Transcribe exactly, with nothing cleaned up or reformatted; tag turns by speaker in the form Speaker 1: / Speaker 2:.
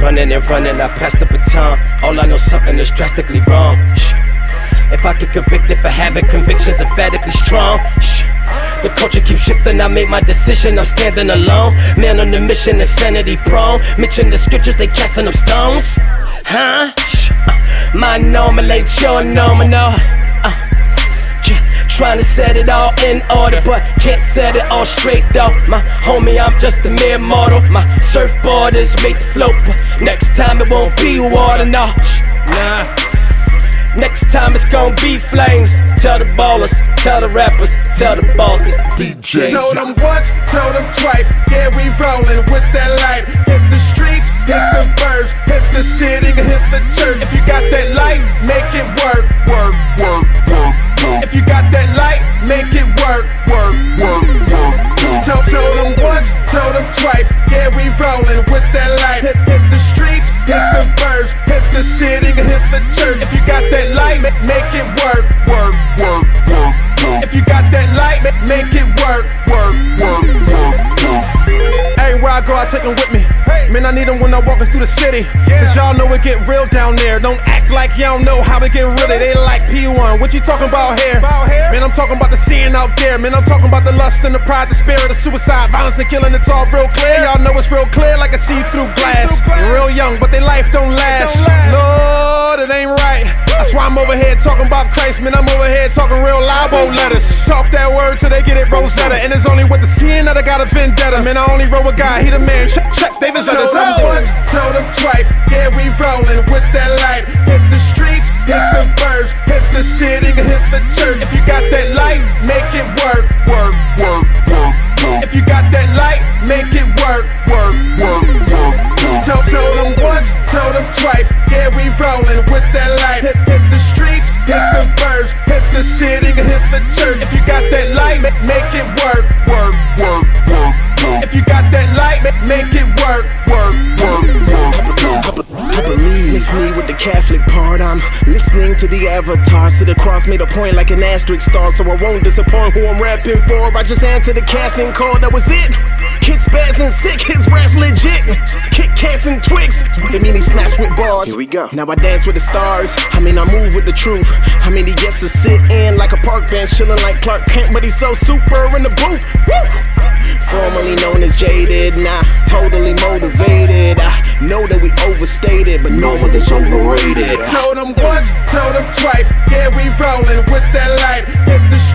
Speaker 1: running and running, I pass the baton. All I know, something is drastically wrong. Shh. If I get convicted for having convictions emphatically strong, shh. The culture keeps shifting, I made my decision, I'm standing alone. Man on the mission, insanity prone. Mention the scriptures, they casting them stones. Huh? Shh. Uh, my normal ain't your normal, no. Uh, Trying to set it all in order, but can't set it all straight though. My homie, I'm just a mere mortal. My surfboard is made to float, but next time it won't be water, no. Nah. Next time it's gon' be flames. Tell the ballers, tell the rappers, tell the bosses.
Speaker 2: D J. Told them once, told them twice. Yeah, we rollin' with that light. Hit the streets, hit the burbs, hit the city, hit the church. If you got that light, make it work, work, work, work. If you got that light, make it work, work, work, work. Told, told them once, told them twice. Yeah, we rollin' with that light. Hit, hit the streets, hit the burbs, hit the city, hit the church. If you got that light, make it work, work, work, work, work. If you got that light, make it work, work, work, work, work. Everywhere I go, I take them with me. Man, I need them when I'm walking through the city. Cause y'all know it get real down there. Don't act like y'all know how it get really. They like P one. What you talking about here? Man, I'm talking about the seeing out there. Man, I'm talking about the lust and the pride, the spirit, the suicide, violence and killing. It's all real clear. Y'all know it's real clear like a see-through glass. Real young, but they life don't last. Lord, it ain't right. That's why I'm over here talking about Christ. Man, I'm over here talking real libo letters. Talk that word till they get it Rosetta. And it's only with the seeing that I got a vendetta. Man, I only roll with God, he the man. Check, check, David's on his own. Told them once, told them twice. Yeah, we rollin' with that light. Hit the streets, hit the burbs, hit the city, hit the church. If you got that light, make it work, work, work, work, work. If you got that light, make it work, work, work, work, work. Told, told them once, told them twice. Yeah, we rollin' with that light. Hit, hit the streets, hit the burbs, hit the city, hit the church. If you got that light, make it work, work, work, work, work. If you got that light, make it work, work, work, work, work.
Speaker 1: I believe it's me with the Catholic part. I'm listening to the avatars. See the cross made a point like an asterisk star, so I won't disappoint who I'm rapping for. I just answered the casting call, that was it. Kids spaz and sick, his raps legit. Kit Kats and Twix, they mean he snaps with bars. Here we go. Now I dance with the stars. I mean I move with the truth. I mean he gets to sit in like a park bench, chilling like Clark Kent, but he's so super in the booth. Woo! Formerly known as jaded, nah, totally motivated. I know that we overstated, but normal is overrated.
Speaker 2: Told them once, told them twice. Yeah, we rollin' with that light. Hit the